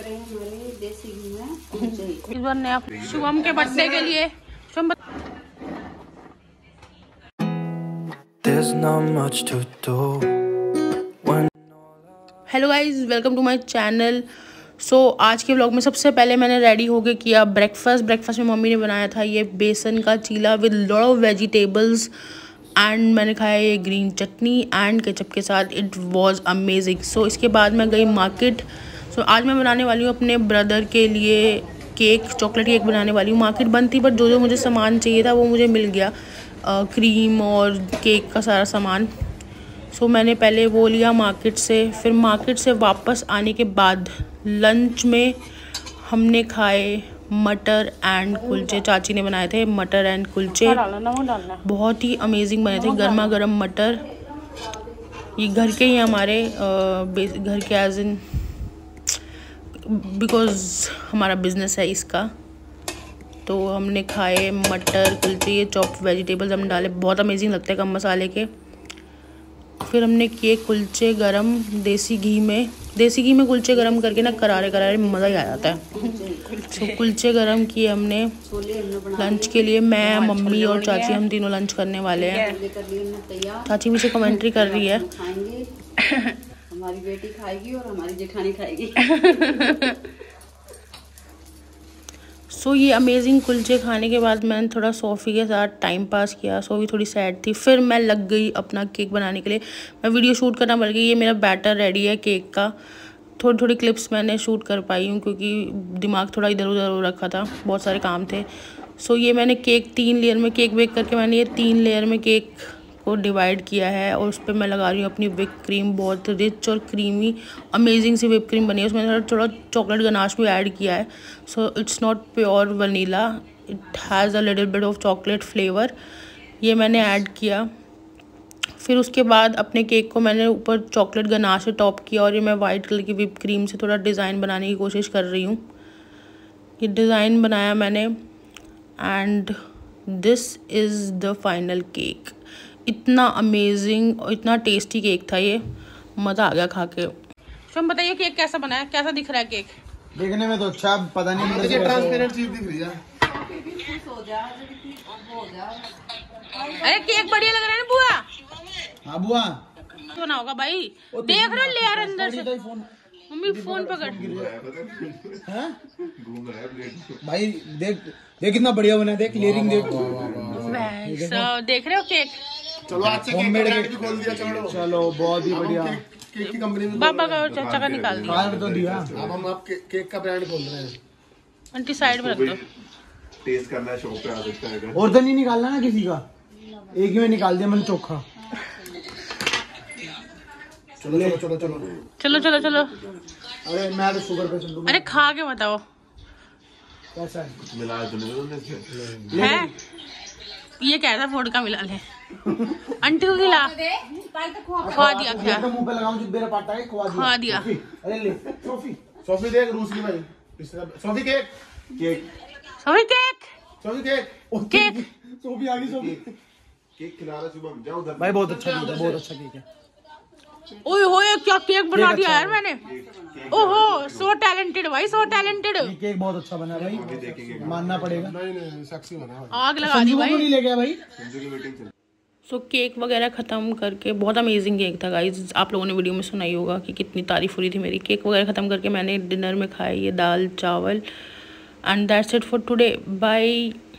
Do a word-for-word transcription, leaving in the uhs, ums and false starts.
रहे हैं हमारे देसी घी में कुलचे। इस बार नया शुभम के बर्थडे के लिए Shubham. Hello guys, welcome to my channel. So आज के व्लॉग में सबसे पहले मैंने रेडी होके किया ब्रेकफास्ट। ब्रेकफास्ट में मम्मी ने बनाया था ये बेसन का chilla with lot of vegetables and मैंने खाया ये ग्रीन चटनी एंड केचप के साथ। It was amazing. सो इसके बाद मैं गई मार्केट। सो so, आज मैं बनाने वाली हूँ अपने ब्रदर के लिए केक, चॉकलेट केक बनाने वाली हूँ। मार्केट बंद थी बट जो जो मुझे सामान चाहिए था वो मुझे मिल गया, आ, क्रीम और केक का सारा सामान। सो so, मैंने पहले वो लिया मार्केट से। फिर मार्केट से वापस आने के बाद लंच में हमने खाए मटर एंड कुलचे। चाची ने बनाए थे मटर एंड कुलचे, बहुत ही अमेजिंग बने थे। गर्मा गर्म मटर, ये घर के ही हमारे, घर के एज इन बिकॉज हमारा बिजनेस है इसका। तो हमने खाए मटर कुलचे, ये चॉप्ड वेजिटेबल्स हम डाले, बहुत अमेजिंग लगते हैं कम मसाले के। फिर हमने किए कुलचे गरम देसी घी में। देसी घी में कुलचे गरम करके ना करारे करारे मज़ा ही आ जाता है। तो कुलचे गरम किए हमने लंच के लिए। मैं, मम्मी और चाची, हम तीनों लंच करने वाले हैं। चाची मुझे कमेंट्री कर रही है। हमारी बेटी खाएगी और हमारी जेठानी खाएगी। सो so, ये अमेजिंग कुलचे खाने के बाद मैंने थोड़ा सोफ़ी के साथ टाइम पास किया। सोफ़ी थोड़ी सैड थी। फिर मैं लग गई अपना केक बनाने के लिए। मैं वीडियो शूट करना पड़ गई। ये मेरा बैटर रेडी है केक का। थोड़ी थोड़ी क्लिप्स मैंने शूट कर पाई हूँ क्योंकि दिमाग थोड़ा इधर उधर हो रखा था, बहुत सारे काम थे। सो so, ये मैंने केक तीन लेयर में केक बेक करके मैंने ये तीन लेयर में केक को डिवाइड किया है और उस पर मैं लगा रही हूँ अपनी विप क्रीम। बहुत रिच और क्रीमी अमेजिंग सी विप क्रीम बनी है। उसमें थोड़ा थोड़ा चॉकलेट गनाश भी ऐड किया है। So it's not pure vanilla, it has a little bit of chocolate flavour. ये मैंने ऐड किया। फिर उसके बाद अपने केक को मैंने ऊपर चॉकलेट गनाश से टॉप किया और ये मैं वाइट कलर की विप क्रीम से थोड़ा डिज़ाइन बनाने की कोशिश कर रही हूँ। ये डिज़ाइन बनाया मैंने and this is the final cake. इतना अमेजिंग और इतना टेस्टी केक था, ये मज़ा आ गया खा के। तुम बताइए केक कैसा बना है, कैसा दिख रहा है केक? देखने में तो अच्छा, पता नहीं मुझे ट्रांसपेरेंट चीज दिख रही है। अरे केक बढ़िया लग रहा है ना बुआ? हाँ बुआ बना होगा भाई, देख रहे हो लेयर अंदर से। मम्मी फोन पकड़ भाई, देख देख कितना बढ़िया बना है, देख लेयरिंग देख। देख रहे हो केक? चलो आज से केक भी खोल दिया। चलो चलो बहुत ही बढ़िया। केक की कंपनी में बाबा का और चाचा का निकाल दिया। कार्ड तो दिया। अब हम आप केक का ब्रांड खोल रहे हैं। आंटी साइड में रख दो। टेस्ट करना है, शॉप पे आ सकता है। और तो नहीं निकालना ना किसी का, एक ही में निकाल दिया मैंने चोखा। चलो चलो चलो चलो चलो चलो चलो। अरे मैं तो शुगर पे चल। अरे खा के बताओ कैसा है। मिला तो नहीं है, ये कैसा फोड़ का मिला ले। आंटी को खिला, खवा दिया क्या? तो मुंह पे लगाऊं जो मेरा पाटा है, खवा दिया। खवा दिया। अरे ले सोफी, सोफी देख रूसी भाई। Sophie cake cake Sophie cake Sophie cake cake Sophie आ गई। सोफी केक खिला रहा सुबह, जाओ उधर। भाई बहुत अच्छा केक है, बहुत अच्छा केक है। ओए होए क्या केक बना दिया यार मैंने। ओहो सो टैलेंटेड भाई, सो टैलेंटेड। ये केक बहुत अच्छा बना है भाई, मानना पड़ेगा। नहीं नहीं सेक्सी बना है। आग लगा दी भाई। नहीं ले गया भाई। सो so, केक वगैरह ख़त्म करके, बहुत अमेजिंग केक था गाइज। आप लोगों ने वीडियो में सुना ही होगा कि कितनी तारीफ हो रही थी मेरी। केक वगैरह ख़त्म करके मैंने डिनर में खाई ये दाल चावल and that's it for today. Bye.